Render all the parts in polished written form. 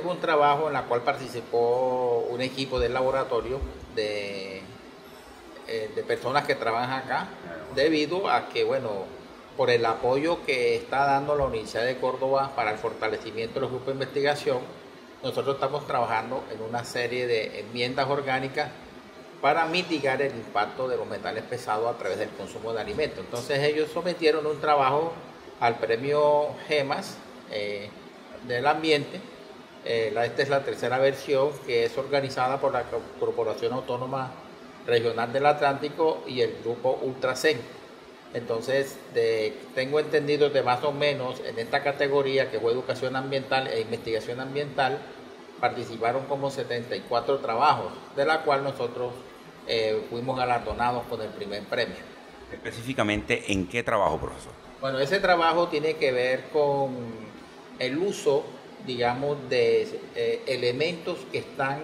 fue un trabajo en el cual participó un equipo del laboratorio de personas que trabajan acá, debido a que, bueno, por el apoyo que está dando la Universidad de Córdoba para el fortalecimiento de los grupos de investigación, nosotros estamos trabajando en una serie de enmiendas orgánicas para mitigar el impacto de los metales pesados a través del consumo de alimentos. Entonces ellos sometieron un trabajo al premio GEMAS del ambiente. Esta es la tercera versión, que es organizada por la Corporación Autónoma Regional del Atlántico y el grupo Ultracen. Entonces, tengo entendido de más o menos en esta categoría, que fue educación ambiental e investigación ambiental, participaron como 74 trabajos, de la cual nosotros fuimos galardonados con el primer premio. Específicamente, ¿en qué trabajo, profesor? Bueno, ese trabajo tiene que ver con el uso, digamos, de elementos que están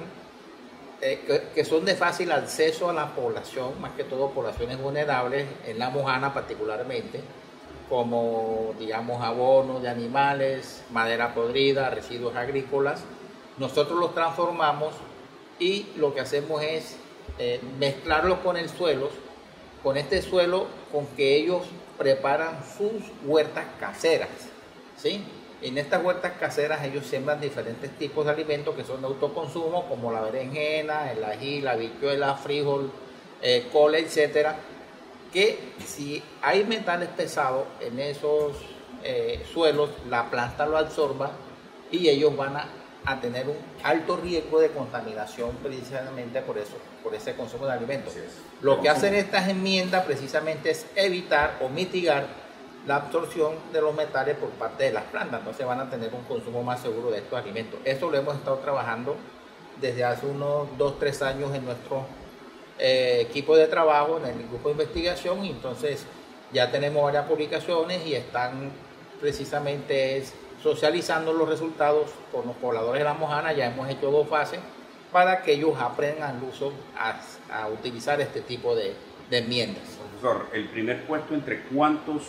que son de fácil acceso a la población, más que todo poblaciones vulnerables, en La Mojana particularmente, como, digamos, abonos de animales, madera podrida, residuos agrícolas. Nosotros los transformamos y lo que hacemos es mezclarlos con el suelo, con este suelo con que ellos preparan sus huertas caseras, ¿sí? En estas huertas caseras ellos siembran diferentes tipos de alimentos que son de autoconsumo, como la berenjena, el ají, la habichuela, frijol, col, etcétera, que si hay metales pesados en esos suelos, la planta lo absorba y ellos van a tener un alto riesgo de contaminación precisamente por eso, por ese consumo de alimentos. Lo que hacen estas enmiendas precisamente es evitar o mitigar la absorción de los metales por parte de las plantas, entonces van a tener un consumo más seguro de estos alimentos. Eso lo hemos estado trabajando desde hace unos 2-3 años en nuestro equipo de trabajo, en el grupo de investigación, y entonces ya tenemos varias publicaciones y están precisamente socializando los resultados con los pobladores de La Mojana. Ya hemos hecho 2 fases para que ellos aprendan el uso a utilizar este tipo de enmiendas. Profesor, el primer puesto entre cuántos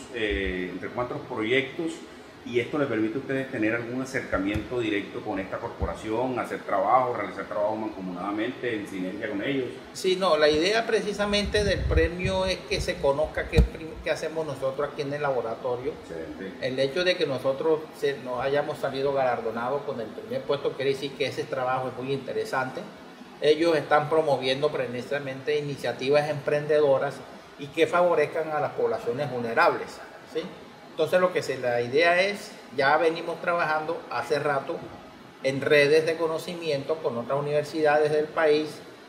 proyectos, y esto le permite a ustedes tener algún acercamiento directo con esta corporación, hacer trabajo, realizar trabajo mancomunadamente en sinergia con ellos. Sí, no, la idea precisamente del premio es que se conozca qué hacemos nosotros aquí en el laboratorio. Excelente. El hecho de que nosotros nos hayamos salido galardonados con el primer puesto quiere decir que ese trabajo es muy interesante. Ellos están promoviendo precisamente iniciativas emprendedoras y que favorezcan a las poblaciones vulnerables, ¿sí? Entonces la idea es, ya venimos trabajando hace rato en redes de conocimiento con otras universidades del país,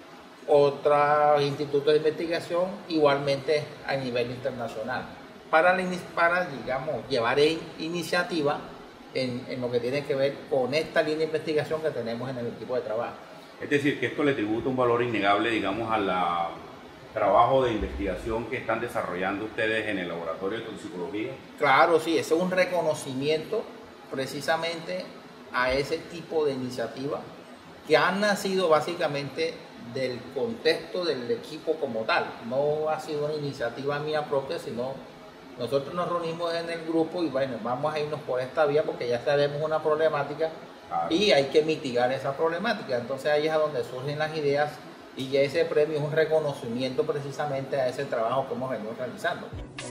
otros institutos de investigación, igualmente a nivel internacional, para digamos, llevar iniciativa en lo que tiene que ver con esta línea de investigación que tenemos en el equipo de trabajo. Es decir, que esto le tributa un valor innegable, digamos, al trabajo de investigación que están desarrollando ustedes en el laboratorio de toxicología. Claro, sí, ese es un reconocimiento precisamente a ese tipo de iniciativas que han nacido básicamente del contexto del equipo como tal. No ha sido una iniciativa mía propia, sino nosotros nos reunimos en el grupo y bueno, vamos a irnos por esta vía porque ya sabemos una problemática. Claro. Y hay que mitigar esa problemática. Entonces ahí es a donde surgen las ideas y ya ese premio es un reconocimiento precisamente a ese trabajo que hemos venido realizando.